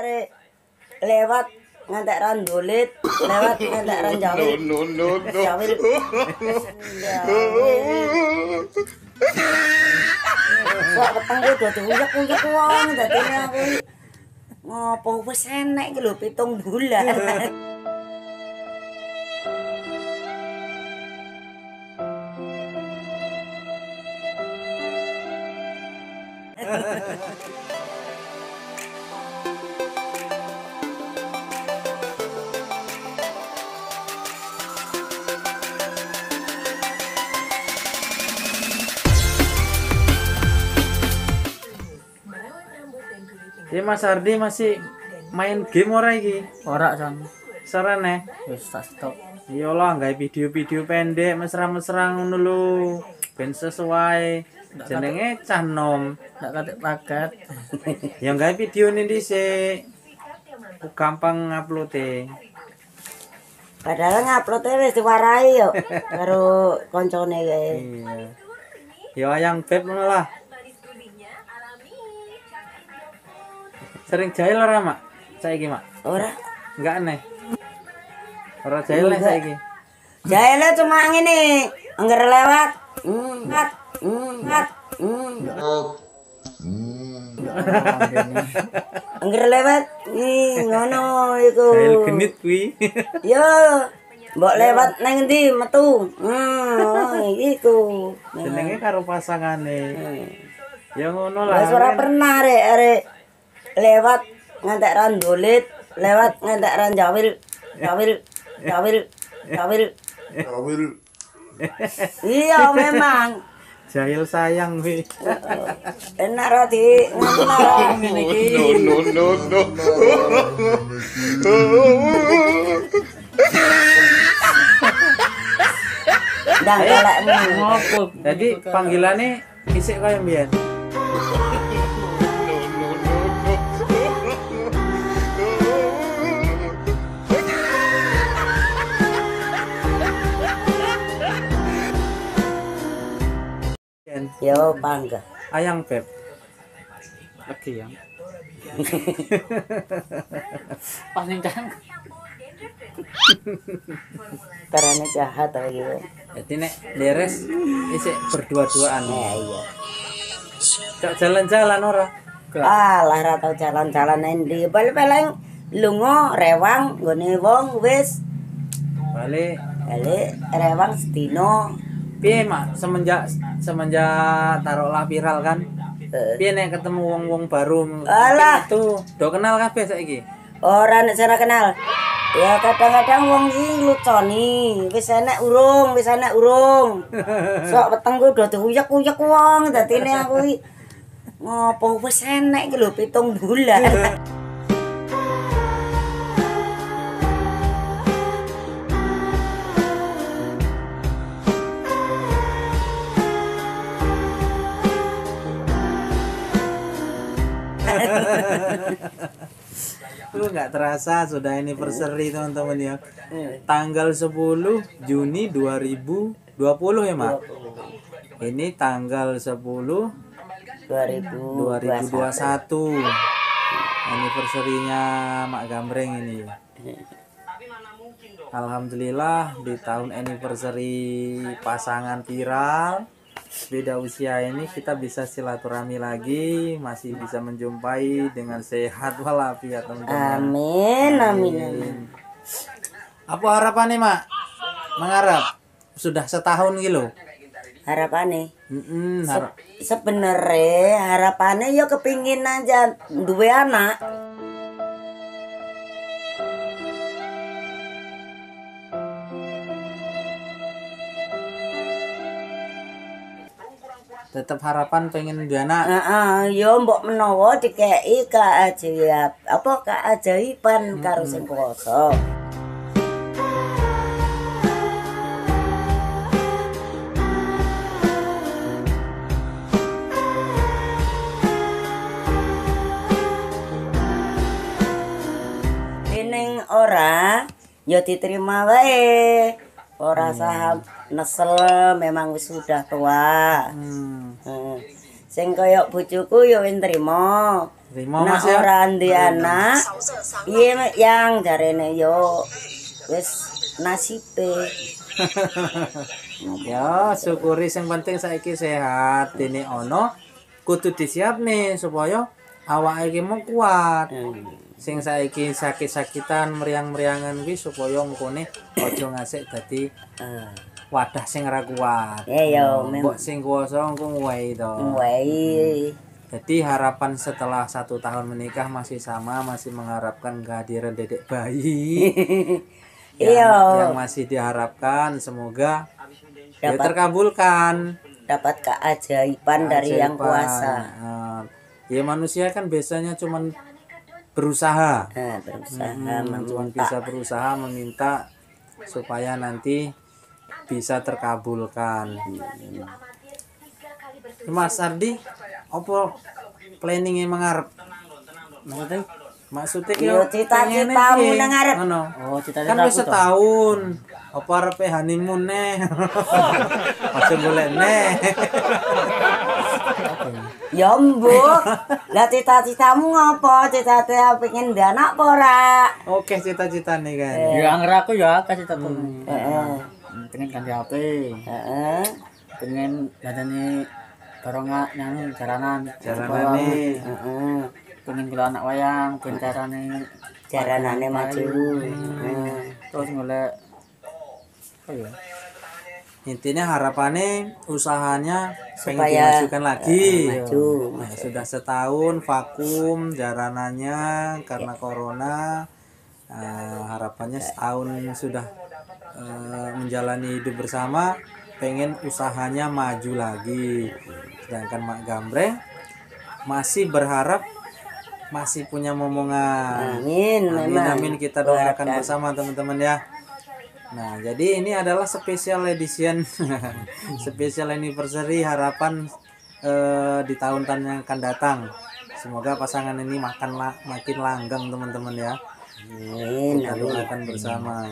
arek lewat ngantek randolit, lewat ngantek ranjawil. Jawil. Kok peteng kuwi do diuyek-uyek wong dadine aku ngopo wis enek iki lho 7 bulan. Ya Mas Ardi masih main game ora iki? Ora Sang. Serene. Wis tak stop. Iyalah gawe video-video pendek mesra-mesra ngono lho. Ben sesuai. Jenenge cah nom. Ndak katik paket. Ya gawe video ini dhisik. Gampang ngupload-e. Padahal ngupload wis diwarai yo karo koncone kae. Iya. Ya ayang beb ngono lah. Sering jahil ora, Mak? Saiki, Mak? Ora. Enggak aneh. Ora jahil nek saiki. Jahile cuma ngene, angger lewat. Angger lewat, ngono iku. Jahil genit kuwi. Yo, mbok lewat nang endi metu. Iku. Jenenge karo pasangane. Ya ngono lah. Wis ora pernah arek lewat ngantek randolit, lewat ngantek ranjawil. Jawil. Iya memang. Jahil sayang kuwi. Enak ra di ngono Ngene iki. No. ndang kelekmu. Ngopo? Jadi panggilannya isik kaya mbiyen. Yo bangga. Ayang beb. Lagi ya. Pas ning kan. Carane jahat lagi. Jadi nek beres isik berdua-duaan. Ya iya. Cak jalan-jalan ora? Alah ra tau jalan-jalan endi. Paling lunga rewang nggone wong wis Balik. rewang sedino. Piye, Mak? Semenjak taruhlah viral kan. Piye nek ketemu wong-wong baru? Alah. Itu do kenal kabeh saiki. Ora nek cara kenal. Ya kadang-kadang wong iki luconi, wis enek urung. Sok weteng kuwi do diuyek-uyek wong, dadine aku iki ngopo wis enek iki lho 7 bulan. Nggak terasa sudah anniversary teman-teman ya. Tanggal 10 Juni 2020 ya, Mak? Ini tanggal 10 2021. Anniversary-nya Mak Gambreng ini. Alhamdulillah di tahun anniversary pasangan viral beda usia ini kita bisa silaturahmi lagi, masih bisa menjumpai dengan sehat walafiat teman-teman. Amin. Apa harapannya, Mak? Mengharap sudah setahun gitu. Harapane Harap. sebenarnya harapannya ya kepingin aja duwe anak. Tetap harapan pengen duwe anak. Ya mbok menawa dikeki keajaiban karo sing kuwasa. Ning ora ya diterima wae. Ora sah nesel, memang wis sudah tua. Sing kaya bojoku ya wis nrimo. Rimo Nah Mas ya. ora ndek anak, piye Mek, yang jarene yo wis nasibe. Ya, syukuri sing penting saiki sehat. Dene ono kudu disiap nih supaya awake iki mau kuat. Sing saiki sakit-sakitan meriang-meriangan kuwi supaya mengkone aja ngasik dadi wadah sing ora kuat. Ya Mbok sing kuwasa engko nguwahi to. Wai. Jadi harapan setelah 1 tahun menikah masih sama, masih mengharapkan kehadiran dedek bayi. yang masih diharapkan semoga ya terkabulkan. Dapat keajaiban dari yang kuasa. Ya manusia kan biasanya cuman berusaha. Berusaha Cuman bisa berusaha meminta supaya nanti bisa terkabulkan. Mas Ardi, apa planningnya mengarep? Maksudnya Yo cita-citamu nang arep. Oh, cita-cita Kan wis setahun. Apa arepe honeymoon neh? Aja golek neh. Ya mbok. Lah cita-citamu ngopo? Cita-cita pengen ndek anak apa ora? Oke cita-citane kan. Ya anger aku ya kasih tahu. Heeh. Pengen ganti HP. Heeh. Pengen dadane baronga nang jaranan. Jalanane. Heeh. Pengen kula anak wayang, pengen Jaranane maju. terus golek apa ya? Intinya harapannya usahanya pengen Supaya dimajukan lagi. maju. Nah, sudah setahun vakum jalanannya karena corona. Harapannya setahun sudah menjalani hidup bersama, pengen usahanya maju lagi. Sedangkan Mak Gambreng masih berharap masih punya momongan. Amin, memang. Amin kita doakan bersama teman-teman ya. Nah, jadi ini adalah special edition, special anniversary harapan di tahun-tahun yang akan datang. Semoga pasangan ini makin langgeng teman-teman ya. Amin. Kita doakan bersama.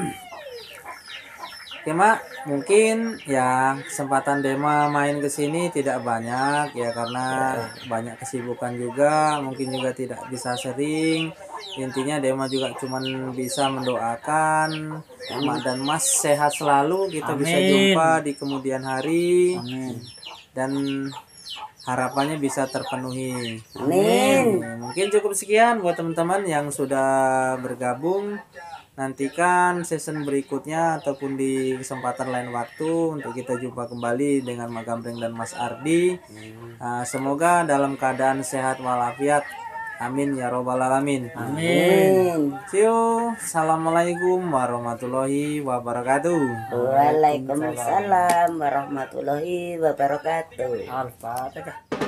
Oke Mak, mungkin ya kesempatan Dema main ke sini tidak banyak ya karena banyak kesibukan juga, mungkin juga tidak bisa sering. Intinya Dema juga cuman bisa mendoakan Mak dan Mas sehat selalu, kita bisa jumpa di kemudian hari. Amin. Dan harapannya bisa terpenuhi. Amin. Mungkin cukup sekian buat teman-teman yang sudah bergabung. Nantikan season berikutnya ataupun di kesempatan lain waktu untuk kita jumpa kembali dengan Mak Gambreng dan Mas Ardi. Semoga dalam keadaan sehat walafiat. Amin ya robbal alamin. Amin. See you. Assalamualaikum warahmatullahi wabarakatuh. Waalaikumsalam warahmatullahi wabarakatuh. Al-Fatihah.